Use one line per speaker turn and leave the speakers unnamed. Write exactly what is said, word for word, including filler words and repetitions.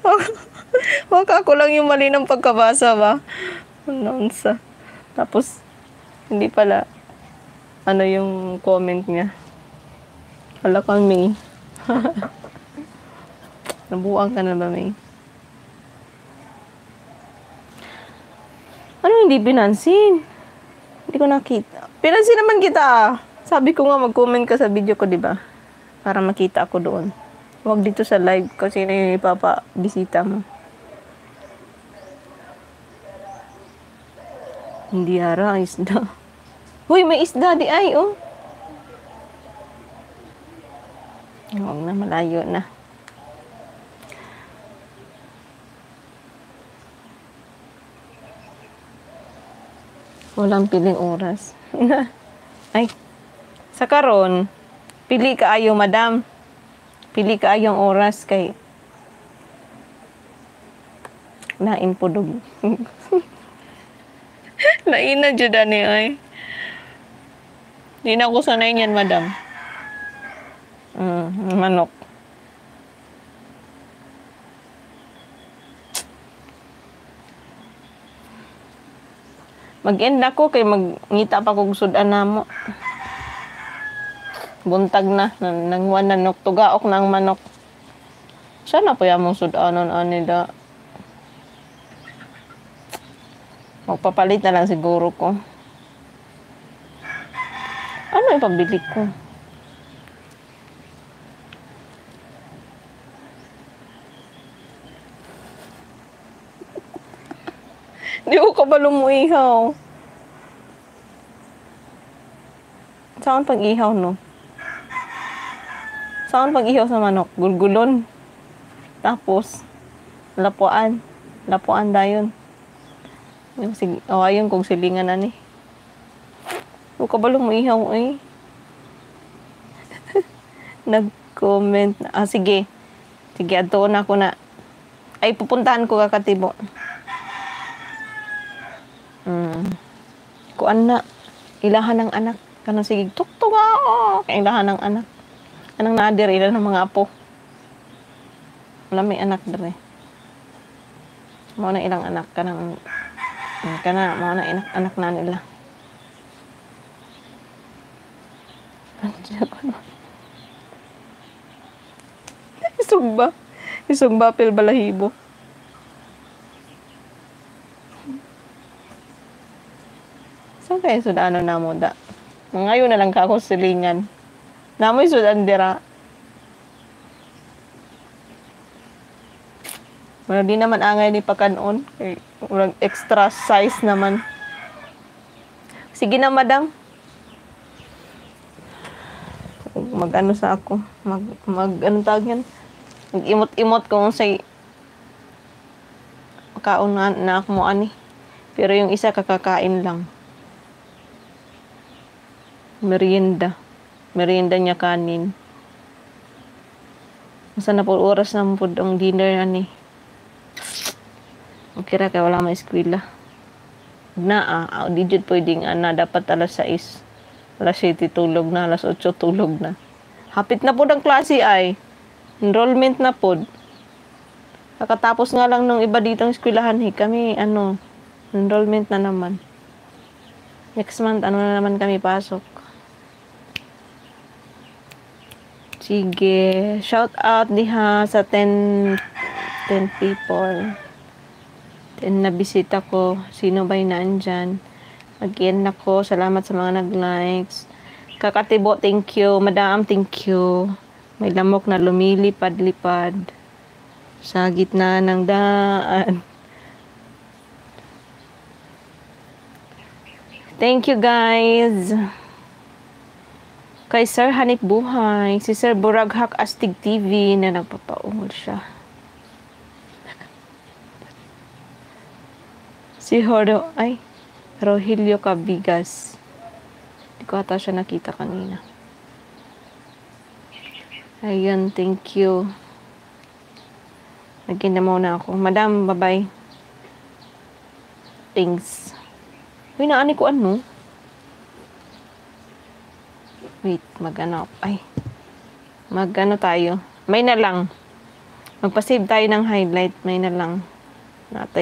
Baka ako lang yung mali ng pagkabasa ba? Announce. Tapos, hindi pala, ano yung comment niya. Wala kang May. Nabuang ka na ba, May? Ano hindi pinansin? Hindi ko nakita. Pinansin naman kita ah. Sabi ko nga mag-comment ka sa video ko, di ba? Para makita ako doon. Huwag dito sa live kasi na yung ipapabisita mo. Hindi ara, isda. Uy, may isda di ay, oh. Huwag na, malayo na. Walang piling oras. Ay, sa karon, pili ka ayo, madam. Pili ka ayong oras kay lain po dog. Lain na dyan ani ay. Di na ako sanay niyan, madam. Mm, manok. Mag-end ako kay magngita pa kog sudan namo. Buntag na nang wananok tugaok na ang manok. Sana pa yamong sudanon ani da. Magpapalit na lang siguro ko. Ano ipabili ko? Di ko ka ba lumuihaw? Saan pag-ihaw, no? Saan pag-ihaw sa manok? Gulgulon. Tapos, lapuan. Lapuan dayon. Yung sig oh, ayun kung silingan na ni. Di ko ka ba lumuihaw, eh? Nag-comment na. Ah, sige. Sige, adoon ako na. Ay, pupuntahan ko kakatibo. Hmm. Kuan na. Ilahan ng anak. Kanang sige, tuktok ako. Kaya ilahan ng anak. Anong nadir, ilan ng mga apo. Wala may anak dere. Mao na ilang anak. Kanang, kana, mao na anak, anak na nila. Isog ba? Isog ba, pil balahibo? Saan kayo sudano na mo da? Ngayon na lang ka ako silingan. Namoy sudan dira. Wala di naman angay ni pakanon. Walang extra size naman. Sige na, madam. Mag-ano sa ako. Mag, mag anong tawag yan? Mag-imot-imot kung say kaon na, na ako mo ani. Pero yung isa kakakain lang. Merienda. Merienda niya kanin. Masa na po oras na po ang dinner ani. Okay ra kay wala may eskwela. Na ah, di jud pwedeng ana dapat alas sais. Alas siyete tulog na, alas otso tulog na. Hapit na po ang klase ay. Enrollment na po. Kakatapos nga lang nung iba ditong eskwelahan eh. Kami ano, enrollment na naman. Next month ano na naman kami pasok. Sige, shout out diha sa ten people. ten na bisita ko. Sino ba yung naandyan? Mag-end ako. Salamat sa mga nag-likes. Kakatibo, thank you. Madam, thank you. May lamok na lumilipad-lipad sa gitna ng daan. Thank you, guys. Kay Sir Hanip Buhay, si Sir Buraghak Astig T V na nagpapaungol siya. Si Hordo, ay, Rogelio Cabigas. Hindi ko ata siya nakita kanina. Ayun, thank you. Naging na muna ako. Madam, bye-bye. Thanks. Uy, naani ko ano? Wait, mag-ano. Ay. Mag-ano tayo. May na lang. Magpa-save tayo ng highlight. May na lang. Natin.